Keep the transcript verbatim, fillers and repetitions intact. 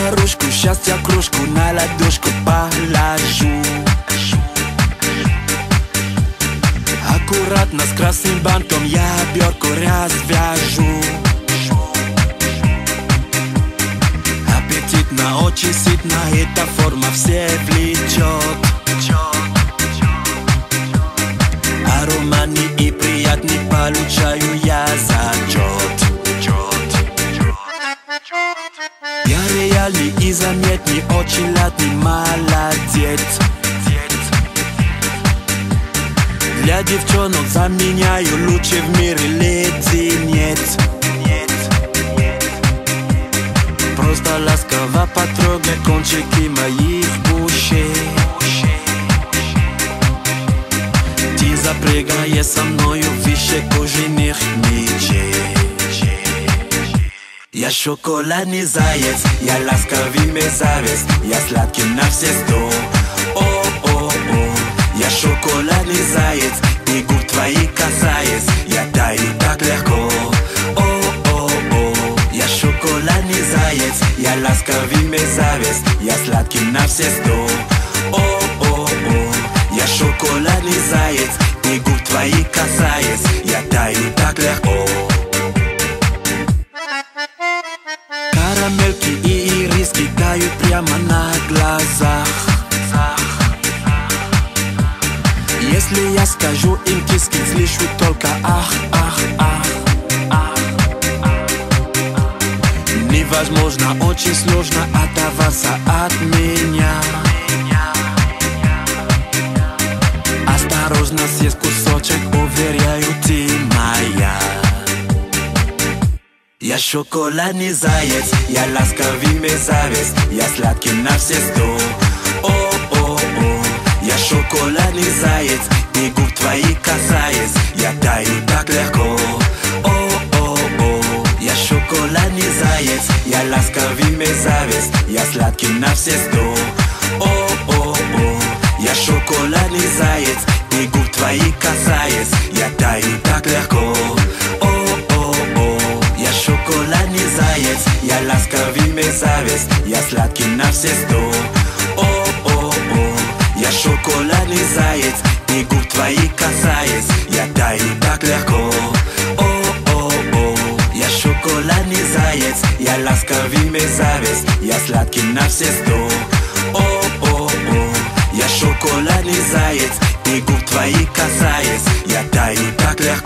наружку, счастья кружку на ладошку положу. Аккуратно с красным бантом я обертку развяжу. Аппетитно, очень сытно, эта форма все влечет. Ароматный и приятный получаю я зачет. Я реальный и заметный, очень ладный, молодец. Для девчонок заменяю лучший в мире леденец. Просто ласково потрогай кончики моих ушей. Ты запрягаешь со мною выше кожаных мечей. Я шоколадный заяц, я ласковый мерзавец, я сладкий на все сто. О-о-о, я шоколадный заяц, и губ твоих касаясь, я таю так легко. О-о-о, я шоколадный заяц, я ласковый мерзавец, я сладкий на все сто. О-о-о, я шоколадный заяц, и губ твоих касаясь, я таю так легко. Карамельки и ириски тают прямо на глазах. Если я скажу им киски, слышу только ах, ах, ах, ах. Невозможно, очень сложно оторваться от меня. Осторожно, съесть кусочек, уверяю, ты моя. Я шоколадный заяц, я ласковый мерзавец, я сладкий на все сто. О-о-о, я шоколадный заяц, и губ твоих касаясь, я таю так легко. О-о-о, я шоколадный заяц, я ласковый мерзавец, я сладкий на все сто. О-о-о, я шоколадный заяц, и губ твоих касаясь, я таю так легко. Я шоколадный заяц, я ласковый мерзавец, я сладкий на все сто. О-о-о, я шоколадный заяц, и губ твоих касаясь, я таю так легко. О-о-о, я шоколадный заяц, я ласковый мерзавец, я сладкий на все сто. О-о-о, я шоколадный заяц, и губ твоих касаясь, я таю так легко.